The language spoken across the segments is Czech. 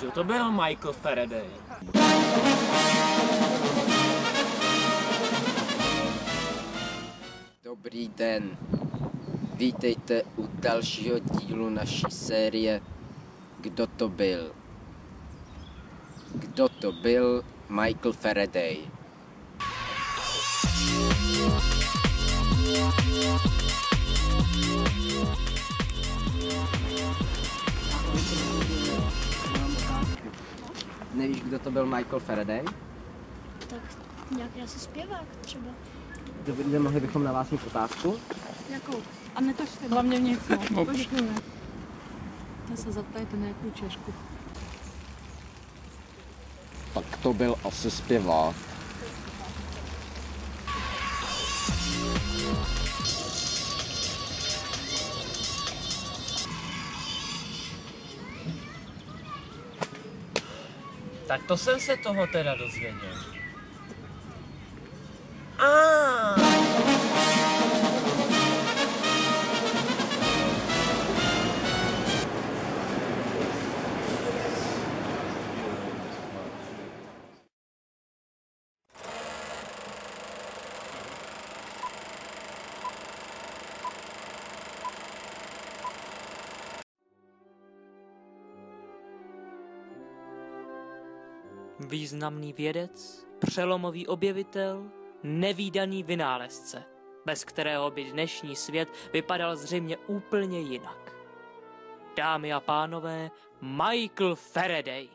Kdo to byl Michael Faraday? Dobrý den. Vítejte u dalšího dílu naší série Kdo to byl? Kdo to byl Michael Faraday? Nevíš, kdo to byl Michael Faraday? Tak nějaký asi zpěvák třeba. Dobrý den, mohli bychom na vás mít otázku? Jakou? A netažte hlavně nic, no. Děkujeme. Já se zaptajte na jakou češku. Tak to byl asi zpěvák. Tak to jsem se toho teda dozvěděl. Významný vědec, přelomový objevitel, nevídaný vynálezce, bez kterého by dnešní svět vypadal zřejmě úplně jinak. Dámy a pánové, Michael Faraday.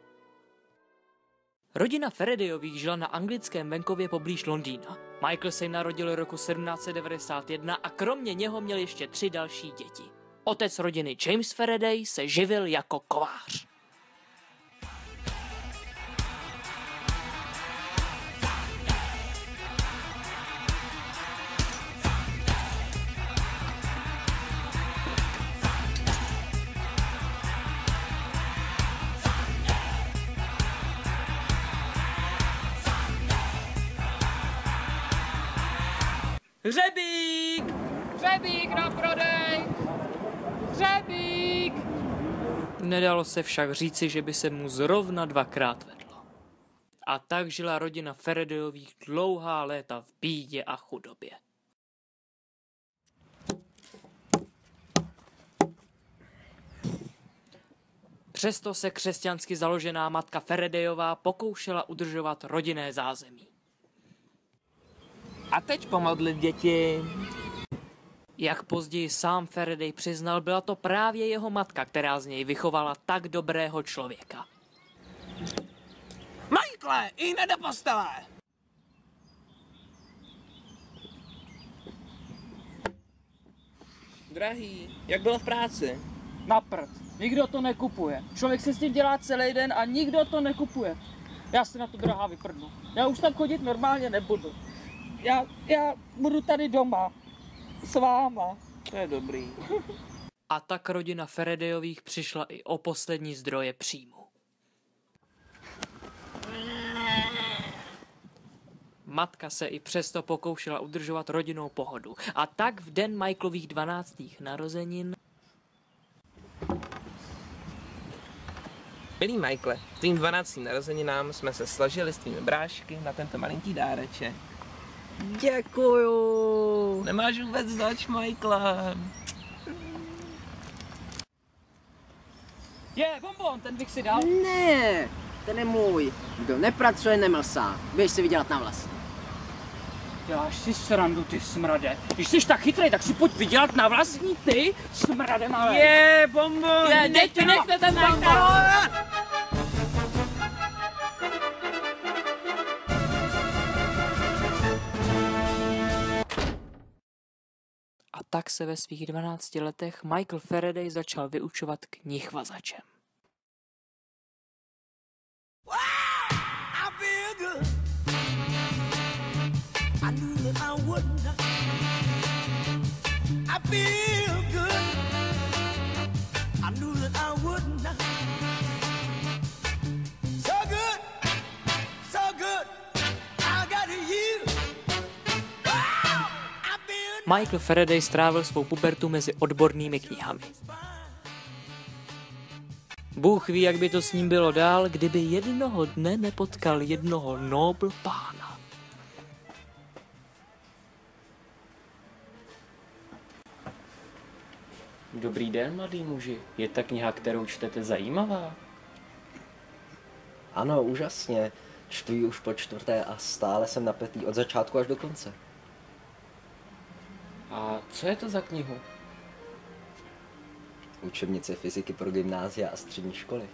Rodina Faradayových žila na anglickém venkově poblíž Londýna. Michael se narodil roku 1791 a kromě něho měl ještě 3 další děti. Otec rodiny James Faraday se živil jako kovář. Hřebík! Hřebík na prodej! Hřebík! Nedalo se však říci, že by se mu zrovna 2krát vedlo. A tak žila rodina Faradayových dlouhá léta v bídě a chudobě. Přesto se křesťansky založená matka Faradayová pokoušela udržovat rodinné zázemí. A teď pomodlit děti. Jak později sám Faraday přiznal, byla to právě jeho matka, která z něj vychovala tak dobrého člověka. Michaele, jde do postele! Drahý, jak bylo v práci? Na prd. Nikdo to nekupuje. Člověk si s tím dělá celý den a nikdo to nekupuje. Já si na to, drahá, vyprdnu. Já už tam chodit normálně nebudu. Já budu tady doma. S váma. To je dobrý. A tak rodina Faradayových přišla i o poslední zdroje příjmu. Matka se i přesto pokoušela udržovat rodinnou pohodu. A tak v den Michaelových 12. narozenin... Milý Michaele, tvým 12. narozeninám jsme se složili s tvými brášky na tento malinký dáreček. Děkuju. Nemáš vůbec zač, Michaele. Bonbon, ten bych si dal. Ne, ten je můj. Kdo nepracuje, nemlsá. Běž si vydělat na vlastní. Děláš si srandu, ty smrade. Když jsi tak chytrý, tak si pojď vydělat na vlastní, ty smrade malé. Bonbon. Nechte ten bonbon. A tak se ve svých 12 letech Michael Faraday začal vyučovat knihvazačem. Michael Faraday strávil svou pubertu mezi odbornými knihami. Bůh ví, jak by to s ním bylo dál, kdyby jednoho dne nepotkal jednoho nobl pána. Dobrý den, mladý muži. Je ta kniha, kterou čtete, zajímavá? Ano, úžasně. Čtu ji už po 4. a stále jsem napětý od začátku až do konce. A co je to za knihu? Učebnice fyziky pro gymnázia a střední školy.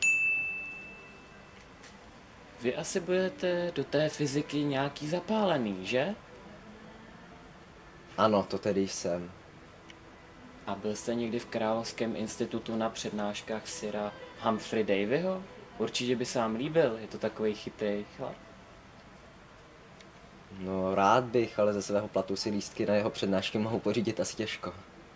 Vy asi budete do té fyziky nějaký zapálený, že? Ano, to tedy jsem. A byl jste někdy v Královském institutu na přednáškách Sira Humphrey Davyho? Určitě by se vám líbil, je to takovej chytrý chlap. No, rád bych, ale ze svého platu si lístky na jeho přednášky mohu pořídit asi těžko.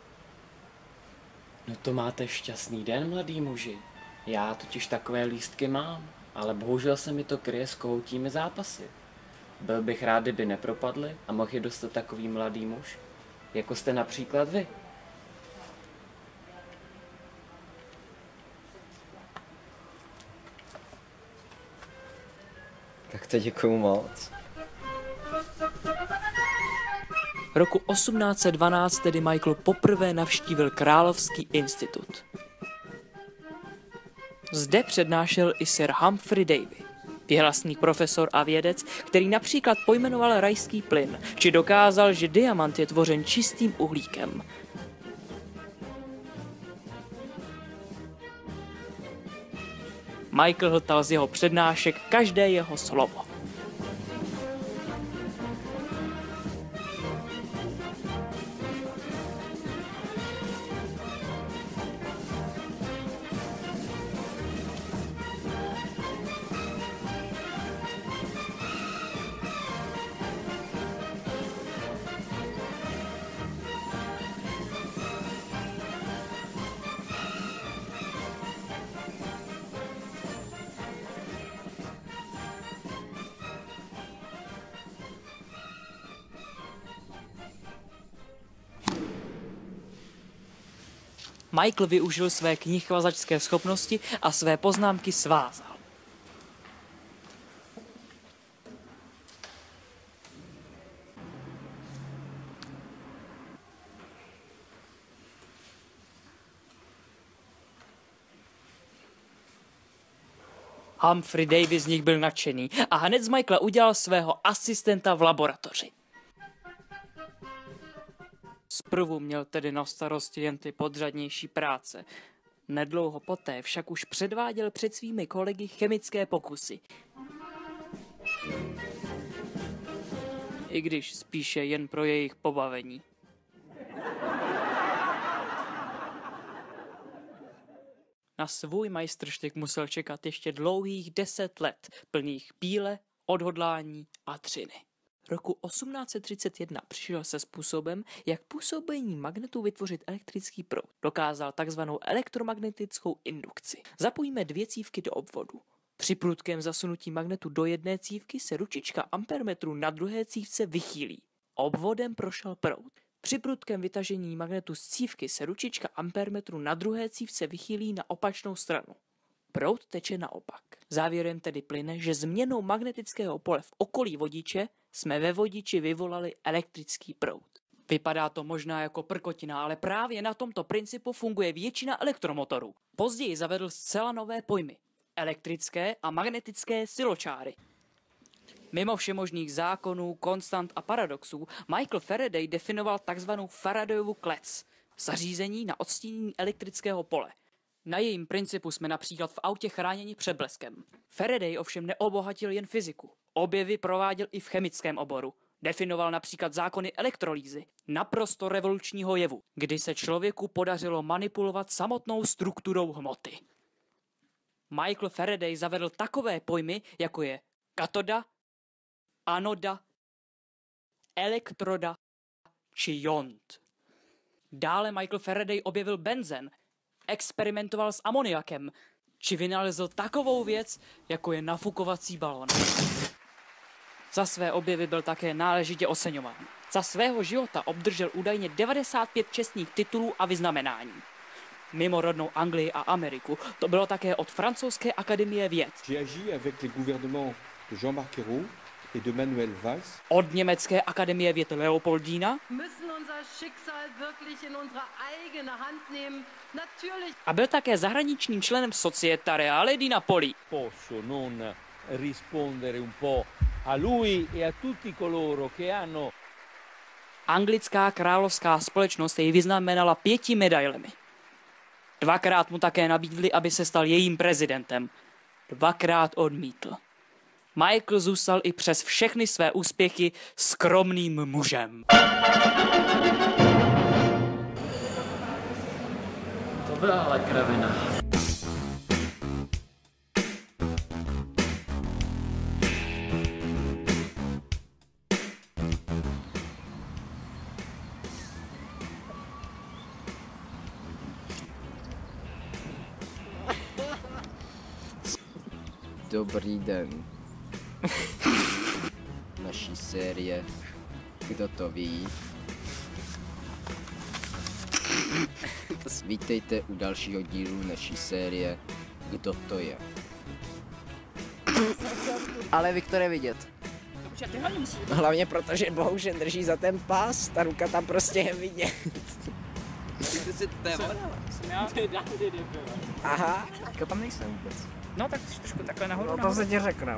No to máte šťastný den, mladý muži. Já totiž takové lístky mám, ale bohužel se mi to kryje s kohoutími zápasy. Byl bych rád, kdyby nepropadly a mohl je dostat takový mladý muž, jako jste například vy. Tak to děkuju moc. Roku 1812 tedy Michael poprvé navštívil Královský institut. Zde přednášel i Sir Humphrey Davy, věhlasný profesor a vědec, který například pojmenoval rajský plyn, či dokázal, že diamant je tvořen čistým uhlíkem. Michael hltal z jeho přednášek každé jeho slovo. Michael využil své knihvazačské schopnosti a své poznámky svázal. Humphrey Davy z nich byl nadšený a hned z Michaela udělal svého asistenta v laboratoři. Zprvu měl tedy na starosti jen ty podřadnější práce. Nedlouho poté však už předváděl před svými kolegy chemické pokusy. I když spíše jen pro jejich pobavení. Na svůj majstrštyk musel čekat ještě dlouhých 10 let, plných píle, odhodlání a dřiny. Roku 1831 přišel se způsobem, jak působení magnetu vytvořit elektrický proud. Dokázal takzvanou elektromagnetickou indukci. Zapojíme 2 cívky do obvodu. Při prudkém zasunutí magnetu do jedné cívky se ručička ampermetru na druhé cívce vychýlí. Obvodem prošel proud. Při prudkém vytažení magnetu z cívky se ručička ampermetru na druhé cívce vychýlí na opačnou stranu. Proud teče naopak. Závěrem tedy plyne, že změnou magnetického pole v okolí vodiče jsme ve vodiči vyvolali elektrický proud. Vypadá to možná jako prkotina, ale právě na tomto principu funguje většina elektromotorů. Později zavedl zcela nové pojmy. Elektrické a magnetické siločáry. Mimo všemožných zákonů, konstant a paradoxů, Michael Faraday definoval takzvanou Faradayovu klec, zařízení na odstínění elektrického pole. Na jejím principu jsme například v autě chráněni před bleskem. Faraday ovšem neobohatil jen fyziku. Objevy prováděl i v chemickém oboru. Definoval například zákony elektrolýzy, naprosto revolučního jevu, kdy se člověku podařilo manipulovat samotnou strukturou hmoty. Michael Faraday zavedl takové pojmy, jako je katoda, anoda, elektroda či jont. Dále Michael Faraday objevil benzen, experimentoval s amoniakem, či vynalezl takovou věc, jako je nafukovací balon. Za své objevy byl také náležitě oceňován. Za svého života obdržel údajně 95 čestných titulů a vyznamenání. Mimo rodnou Anglii a Ameriku to bylo také od francouzské akademie věd, J'ai agi avec les gouvernements de Jean-Marc Ayrault et de Manuel Valls. od německé akademie věd Leopoldina a byl také zahraničním členem Società Reale di Napoli. Posso non rispondere un po' a lui e a tutti coloro che hanno. Anglická královská společnost jej vyznamenala 5 medailemi. 2krát mu také nabídli, aby se stal jejím prezidentem. 2krát odmítl. Michael zůstal i přes všechny své úspěchy skromným mužem. To byla ale kravina. Dobrý den. Naší série Kdo to ví? Vítejte u dalšího dílu naší série Kdo to je? Ale Viktore vidět. Hlavně protože bohužel drží za ten pás, ta ruka tam prostě je vidět. Aha. Já tam nejsem vůbec. No tak trošku takhle nahoru. No to se ti řeknu.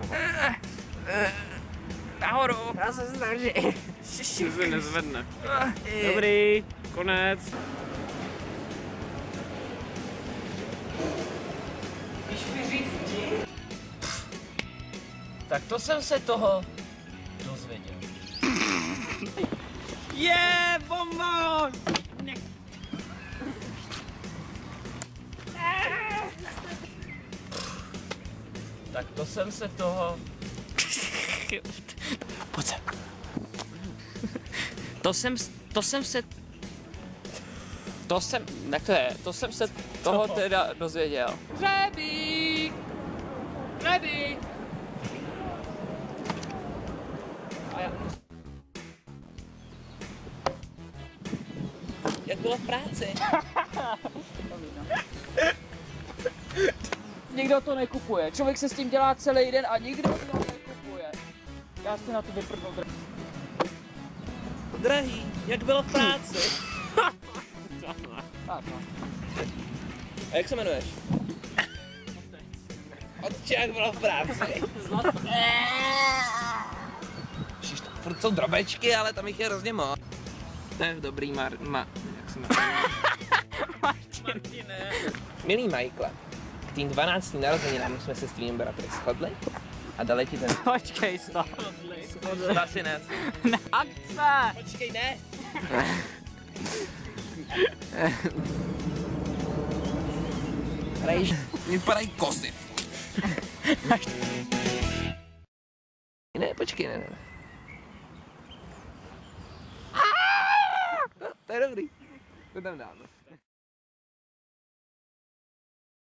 Nahoru. Já se snažím. Se nezvedne. Dobrý, konec. Tak to jsem se toho dozvěděl. Je, bomba! Tak to jsem se toho... Pojď sem. To jsem se toho teda dozvěděl. Hřebík! Hřebík! Jak bylo v práci? Nikdo to nekupuje. Člověk se s tím dělá celý den a nikdo to nekupuje. Já se na to vyprdnu. Drahý, jak bylo v práci? Tak, no. A jak se jmenuješ? Jak bylo v práci? Furt jsou drobečky, ale tam jich je hrozně moc. Tak dobrý, jak se jmenuje? Martine. Milý Michael, k tým 12. narozeninám jsme se s tvým bratry shodli a dali ti ten Počkej, stop. stasinec. Akce! Počkej, ne! Vypadají kosy. Ne, počkej, ne. To je dobrý. To tam dáme.